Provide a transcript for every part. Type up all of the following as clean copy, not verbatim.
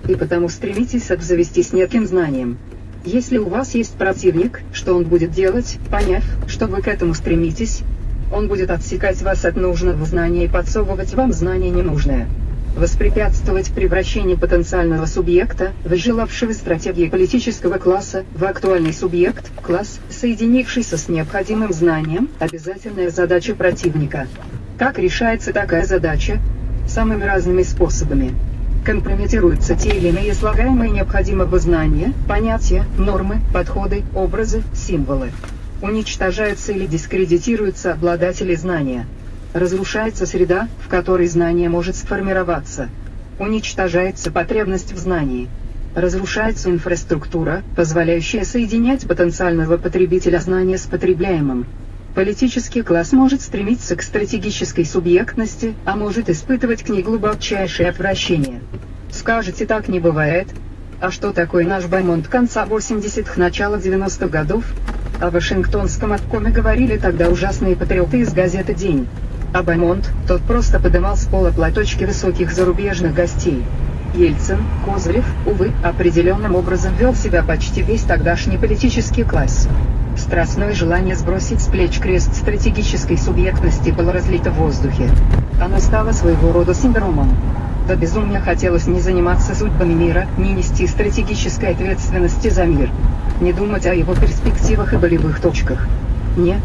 И потому стремитесь обзавестись неким знанием. Если у вас есть противник, что он будет делать, поняв, что вы к этому стремитесь? Он будет отсекать вас от нужного знания и подсовывать вам знание ненужное. Воспрепятствовать превращению потенциального субъекта, выжелавшего стратегии политического класса, в актуальный субъект, класс, соединившийся с необходимым знанием, обязательная задача противника. Как решается такая задача? Самыми разными способами. Компрометируются те или иные слагаемые необходимого знания, понятия, нормы, подходы, образы, символы. Уничтожаются или дискредитируются обладатели знания. Разрушается среда, в которой знание может сформироваться. Уничтожается потребность в знании. Разрушается инфраструктура, позволяющая соединять потенциального потребителя знания с потребляемым. Политический класс может стремиться к стратегической субъектности, а может испытывать к ней глубочайшее отвращение. Скажете, так не бывает? А что такое наш Баймонт конца 80-х, начала 90-х годов? О Вашингтонском обкоме говорили тогда ужасные патриоты из газеты «День». А Баймонт, тот просто подымал с пола платочки высоких зарубежных гостей. Ельцин, Козырев, увы, определенным образом вел себя почти весь тогдашний политический класс. Страстное желание сбросить с плеч крест стратегической субъектности было разлито в воздухе. Оно стало своего рода синдромом. До безумия хотелось не заниматься судьбами мира, не нести стратегической ответственности за мир. Не думать о его перспективах и болевых точках. Не,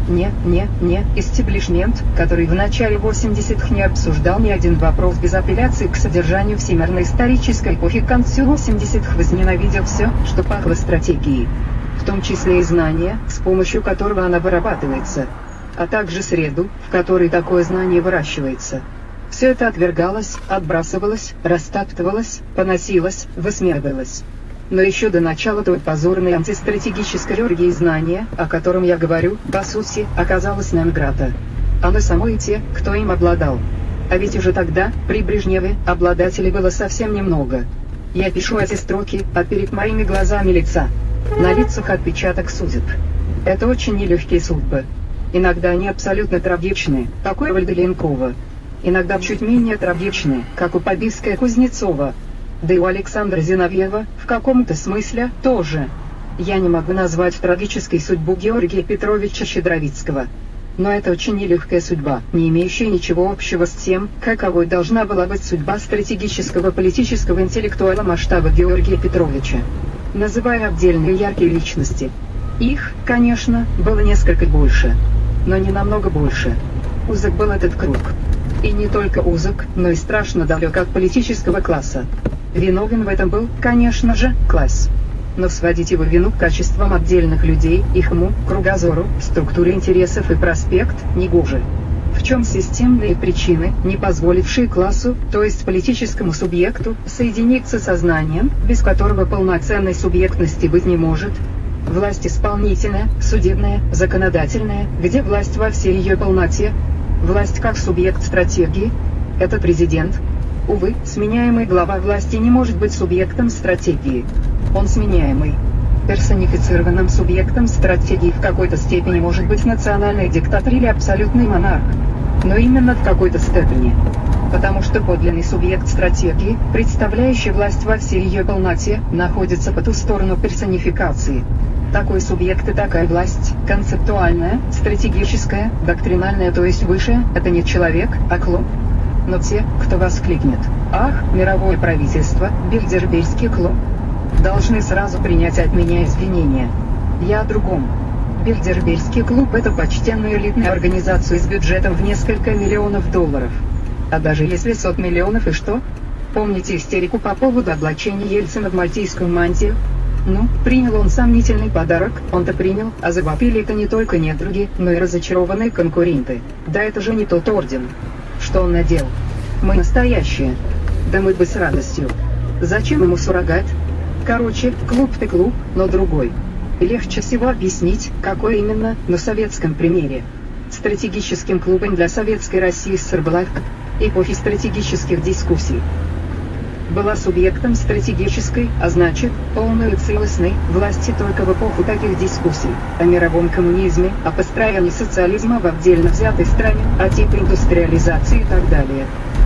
истеблишмент, который в начале 80-х не обсуждал ни один вопрос без апелляции к содержанию всемирной исторической эпохи, к концу 80-х возненавидел все, что пахло стратегией. В том числе и знание, с помощью которого она вырабатывается, а также среду, в которой такое знание выращивается. Все это отвергалось, отбрасывалось, растаптывалось, поносилось, высмеивалось. Но еще до начала той позорной антистратегической оргии знания, о котором я говорю, по сути, оказалось non-grata. Оно само и те, кто им обладал. А ведь уже тогда, при Брежневе, обладателей было совсем немного. Я пишу эти строки, а перед моими глазами лица. На лицах отпечаток судеб. Это очень нелегкие судьбы. Иногда они абсолютно трагичны, как у Эвальда Ленкова. Иногда чуть менее трагичны, как у Побиска и Кузнецова. Да и у Александра Зиновьева, в каком-то смысле, тоже. Я не могу назвать трагической судьбу Георгия Петровича Щедровицкого. Но это очень нелегкая судьба, не имеющая ничего общего с тем, каковой должна была быть судьба стратегического политического интеллектуала масштаба Георгия Петровича. Называя отдельные яркие личности. Их, конечно, было несколько больше. Но не намного больше. Узок был этот круг. И не только узок, но и страшно далек от политического класса. Виновен в этом был, конечно же, класс. Но сводить его вину к качествам отдельных людей, их уму, кругозору, структуре интересов и проспект, негоже. В чем системные причины, не позволившие классу, то есть политическому субъекту, соединиться со знанием, без которого полноценной субъектности быть не может? Власть исполнительная, судебная, законодательная, где власть во всей ее полноте? Власть как субъект стратегии? Это президент. Увы, сменяемый глава власти не может быть субъектом стратегии. Он сменяемый. Персонифицированным субъектом стратегии в какой-то степени может быть национальный диктатор или абсолютный монарх. Но именно в какой-то степени. Потому что подлинный субъект стратегии, представляющий власть во всей ее полноте, находится по ту сторону персонификации. Такой субъект и такая власть, концептуальная, стратегическая, доктринальная, то есть высшая, это не человек, а клуб. Но те, кто воскликнет: «Ах, мировое правительство, Бильдербергский клуб», должны сразу принять от меня извинения. Я о другом. Бильдербергский клуб – это почтенная элитная организация с бюджетом в несколько миллионов долларов. А даже если 100 миллионов, и что? Помните истерику по поводу облачения Ельцина в мальтийскую мантию? Ну, принял он сомнительный подарок, он-то принял, а завопили это не только недруги, но и разочарованные конкуренты. Да это же не тот орден. Что он надел? Мы настоящие. Да мы бы с радостью. Зачем ему суррогат? Короче, клуб-то клуб, но другой. И легче всего объяснить, какой именно, на советском примере. Стратегическим клубом для советской России СССР была эпохи стратегических дискуссий. Была субъектом стратегической, а значит, полной и целостной, власти только в эпоху таких дискуссий, о мировом коммунизме, о построении социализма в отдельно взятой стране, о типе индустриализации и так далее.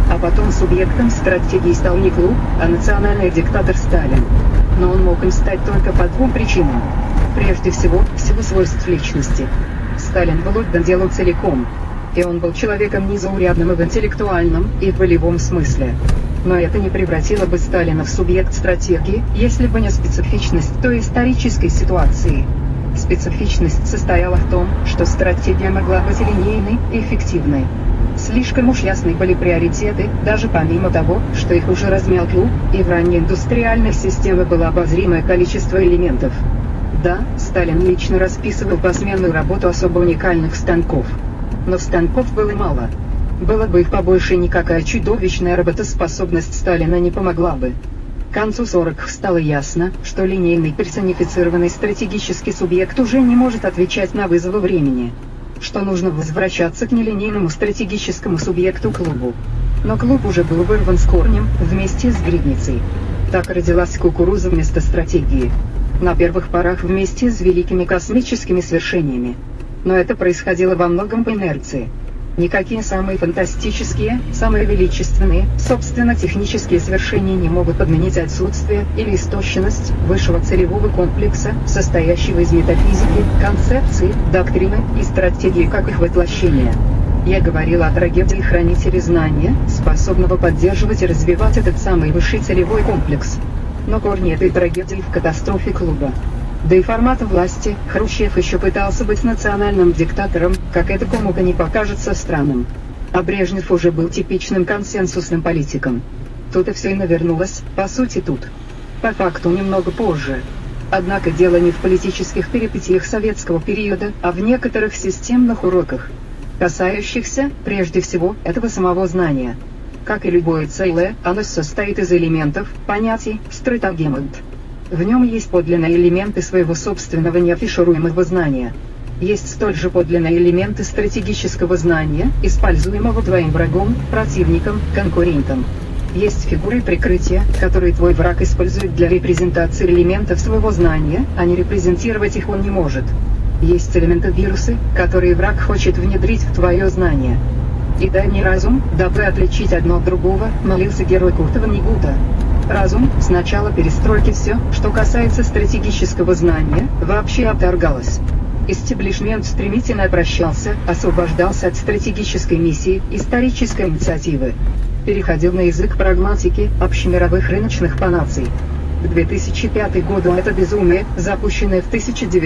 А потом субъектом стратегии стал не клуб, а национальный диктатор Сталин. Но он мог им стать только по двум причинам. Прежде всего, в силу свойств личности. Сталин был отдан делу целиком. И он был человеком незаурядным и в интеллектуальном, и в волевом смысле. Но это не превратило бы Сталина в субъект стратегии, если бы не специфичность той исторической ситуации. Специфичность состояла в том, что стратегия могла быть линейной и эффективной. Слишком уж ясны были приоритеты, даже помимо того, что их уже размял клуб, и в ранней индустриальной системе было обозримое количество элементов. Да, Сталин лично расписывал посменную работу особо уникальных станков. Но станков было мало. Было бы их побольше, никакая чудовищная работоспособность Сталина не помогла бы. К концу 40-х стало ясно, что линейный персонифицированный стратегический субъект уже не может отвечать на вызовы времени. Что нужно возвращаться к нелинейному стратегическому субъекту клубу. Но клуб уже был вырван с корнем, вместе с грибницей. Так родилась кукуруза вместо стратегии. На первых порах вместе с великими космическими свершениями. Но это происходило во многом по инерции. Никакие самые фантастические, самые величественные, собственно технические свершения не могут подменить отсутствие или истощенность высшего целевого комплекса, состоящего из метафизики, концепции, доктрины и стратегии как их воплощения. Я говорила о трагедии хранителя знания, способного поддерживать и развивать этот самый высший целевой комплекс. Но корни этой трагедии в катастрофе клуба. Да и форматом власти Хрущев еще пытался быть национальным диктатором, как это кому-то не покажется странным. А Брежнев уже был типичным консенсусным политиком. Тут и все и навернулось, по сути тут. По факту немного позже. Однако дело не в политических перипетиях советского периода, а в некоторых системных уроках, касающихся, прежде всего, этого самого знания. Как и любое целое, оно состоит из элементов, понятий, стратегемент. В нем есть подлинные элементы своего собственного неафишируемого знания. Есть столь же подлинные элементы стратегического знания, используемого твоим врагом, противником, конкурентом. Есть фигуры прикрытия, которые твой враг использует для репрезентации элементов своего знания, а не репрезентировать их он не может. Есть элементы-вирусы, которые враг хочет внедрить в твое знание. И дай мне разум, дабы отличить одно от другого, молился герой Куртова Нигута. Разум, с начала перестройки все, что касается стратегического знания, вообще отторгалось. Истеблишмент стремительно обращался, освобождался от стратегической миссии, исторической инициативы. Переходил на язык прагматики, общемировых рыночных панаций. К 2005 году это безумие, запущенное в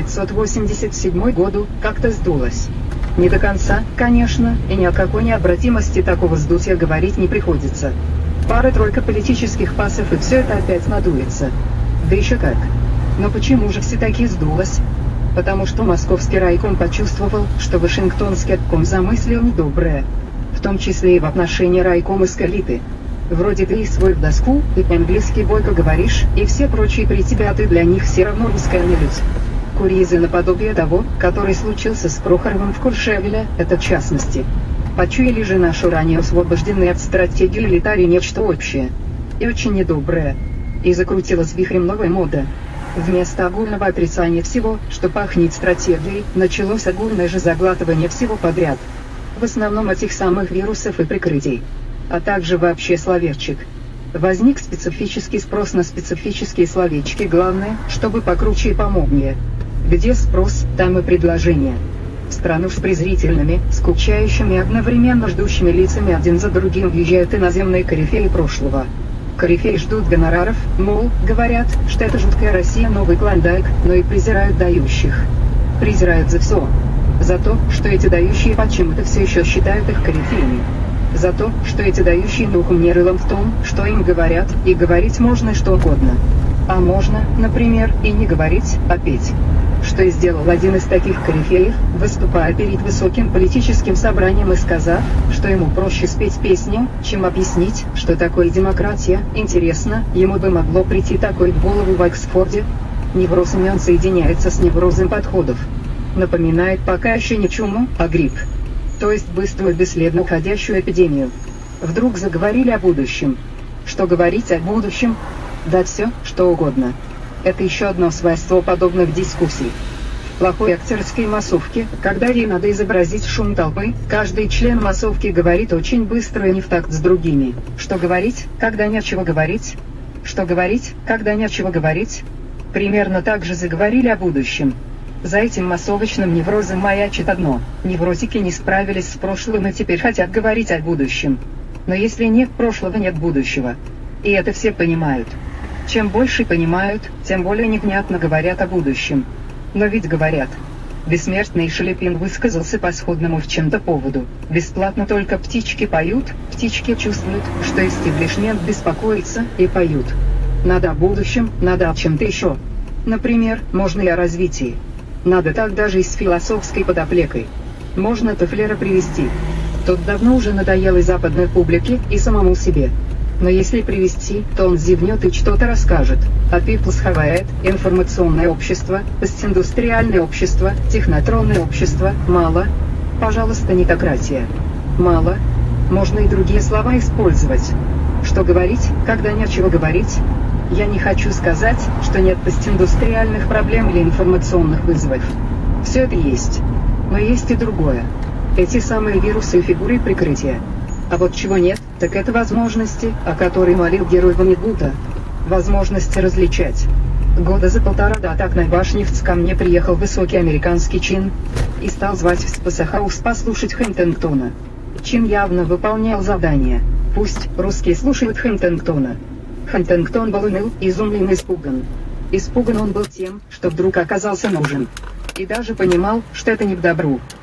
1987 году, как-то сдулось. Не до конца, конечно, и ни о какой необратимости такого сдутия говорить не приходится. Пара-тройка политических пасов и все это опять надуется. Да еще как. Но почему же все-таки сдулось? Потому что московский райком почувствовал, что вашингтонский обком замыслил недоброе. В том числе и в отношении райкома с элиты. Вроде ты и свой в доску, и по-английски бойко говоришь, и все прочие при тебя, ты для них все равно русская нелюдь. Курьезы наподобие того, который случился с Прохоровым в Куршевеле, это в частности. Почуяли же нашу ранее освобожденные от стратегии элитарии нечто общее. И очень недоброе. И закрутилась вихрем новая мода. Вместо огульного отрицания всего, что пахнет стратегией, началось огульное же заглатывание всего подряд. В основном этих самых вирусов и прикрытий. А также вообще словечек. Возник специфический спрос на специфические словечки, главное, чтобы покруче и помогнее. Где спрос, там и предложение. В страну с презрительными, скучающими и одновременно ждущими лицами один за другим въезжают иноземные корифеи прошлого. Корифеи ждут гонораров, мол, говорят, что это жуткая Россия, новый Клондайк, но и презирают дающих. Презирают за все. За то, что эти дающие почему-то все еще считают их корифеями. За то, что эти дающие духом не рылом в том, что им говорят, и говорить можно что угодно. А можно, например, и не говорить, а петь. Что и сделал один из таких корифеев, выступая перед высоким политическим собранием и сказав, что ему проще спеть песню, чем объяснить, что такое демократия. Интересно, ему бы могло прийти такое в голову в Оксфорде? Невроз имен соединяется с неврозом подходов. Напоминает пока еще не чуму, а грипп. То есть быструю бесследно уходящую эпидемию. Вдруг заговорили о будущем. Что говорить о будущем? Да все, что угодно. Это еще одно свойство подобных дискуссий. плохой актерской массовки, когда ей надо изобразить шум толпы, каждый член массовки говорит очень быстро и не в такт с другими. Что говорить, когда нечего говорить? Что говорить, когда нечего говорить? Примерно так же заговорили о будущем. За этим массовочным неврозом маячит одно: невротики не справились с прошлым и теперь хотят говорить о будущем. Но если нет прошлого, нет будущего. И это все понимают. Чем больше понимают, тем более невнятно говорят о будущем. Но ведь говорят. Бессмертный Шелепин высказался по сходному в чем-то поводу. Бесплатно только птички поют, птички чувствуют, что истеблишмент беспокоится, и поют. Надо о будущем, надо о чем-то еще. Например, можно и о развитии. Надо так даже и с философской подоплекой. Можно Тофлера привести. Тот давно уже надоел и западной публике, и самому себе. Но если привести, то он зевнет и что-то расскажет. А People's Хавает, информационное общество, постиндустриальное общество, технотронное общество, мало. Пожалуйста, нетократия. Мало. Можно и другие слова использовать. Что говорить, когда нечего говорить? Я не хочу сказать, что нет постиндустриальных проблем или информационных вызовов. Все это есть. Но есть и другое. Эти самые вирусы и фигуры прикрытия. А вот чего нет, так это возможности, о которой молил герой Ванигута. Возможности различать. Года за 1,5 до атак на Башневц ко мне приехал высокий американский чин и стал звать в Спасахаус послушать Хэнтингтона. Чин явно выполнял задание. Пусть русские слушают Хэнтингтона. Хэнтингтон был уныл, изумлен и испуган. Испуган он был тем, что вдруг оказался нужен. И даже понимал, что это не к добру.